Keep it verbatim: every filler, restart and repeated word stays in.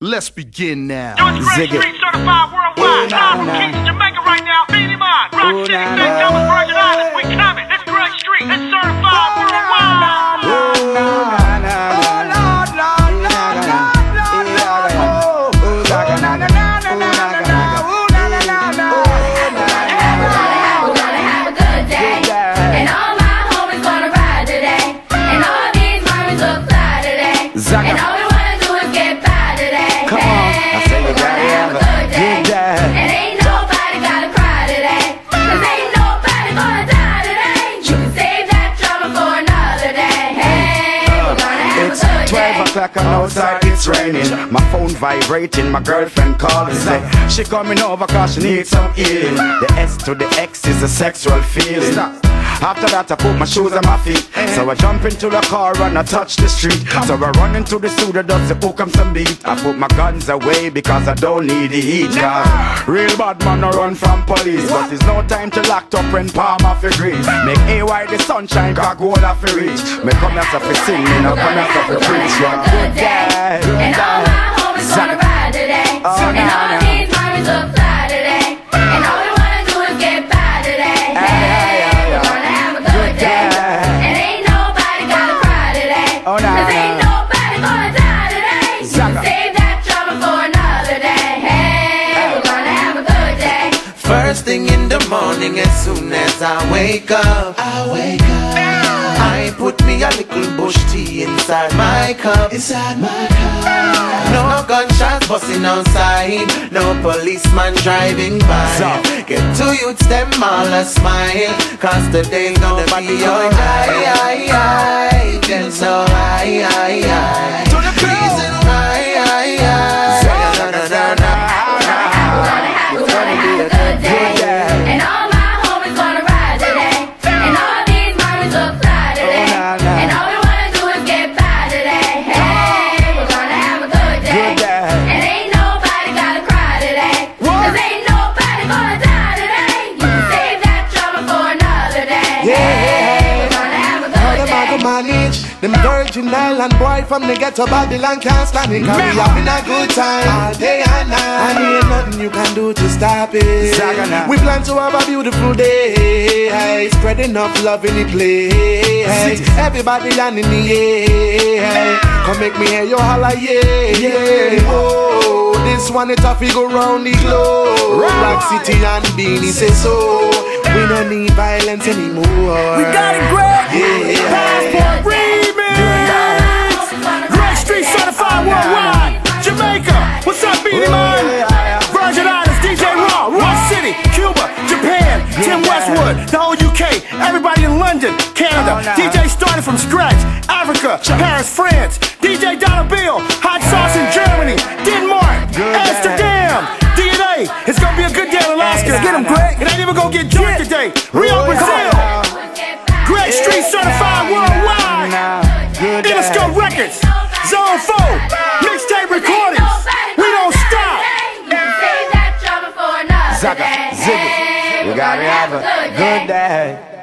Let's begin now. Yo, it's Greg Street, certified worldwide. Live from Kingston, Jamaica right now. Beenie Man, Rock City, Saint Thomas, Virgin Islands. We coming. It's Greg Street. It's certified worldwide. And all we wanna do is get by today. Come on, I say you gotta have a good day. And ain't nobody gotta cry today. Cause ain't nobody gonna die today. You can save that trouble for another day. Hey, we're gonna have a good day. It's twelve o'clock and outside it's raining. My phone vibrating, my girlfriend calling. Say she coming over cause she needs some healing. The S to the X is a sexual feeling. After that I put my shoes on my feet. So I jump into the car and I touch the street. So I run into the studio just to hook 'em some beat. I put my guns away because I don't need the heat. Cause real bad man no run from police. But it's no time to lock up when palm off your grease. Make A Y the sunshine cause gold off your reach. Me come here to sing, me no come here to preach. Good day. And all my homies gonna ride today. And all these mommies look fly today. And all we wanna do is get by today. Hey, we're gonna have a good day. And ain't nobody gotta cry today. Cause ain't nobody gonna die today. You can save that trouble for another day. Hey, we're gonna have a good day. First thing in the morning, as soon as I wake up, I wake up. I put me a little bush tea inside my cup. Inside my cup. No gunshots busting outside. No policeman driving by. Get two youths them all a smile. Cause the day's gonna be alright. Feel so high, high, high. To the reason high, high, high. We're gonna have a good day. And all my homies gonna ride today. And all these mommies look fly today. And all we wanna do is get by today. Hey, we're gonna have a good day. And ain't nobody gotta cry today. Cause ain't nobody gonna die today. You can save that trouble for another day. Hey, we're gonna have a good day. Manage them Virgin Island boy from the ghetto Babylon can't stand it. Cause we having a good time all day and night. And ain't nothing you can do to stop it. Zagana. We plan to have a beautiful day. Hey, spread enough love in the place. Everybody on in the air. Hey, come make me hear your holla, yeah, yeah. Oh, this one it tough, we go round the globe. Rock City and Beenie say so. We don't need violence anymore. We got it, Greg. Yeah. Passport remix. Greg Street certified worldwide. Jamaica. What's up, Beenie Man? Virgin Islands, D J Raw, Rock City, Cuba, Japan, Tim Westwood, the whole U K, everybody in London, Canada. D J started from scratch. Africa, Paris, France. D J Donna Bill, Hot Sauce in Germany, Denmark, Amsterdam. D N A. It's gonna be a good day in Alaska. Get him, Greg. It ain't even gonna get drunk today. Rio, Brazil. Greg Street certified worldwide. Interscope Records. Zone four. Mixtape recordings. We don't stop. Save that trouble for another day. Ziggy, you gotta have a good day.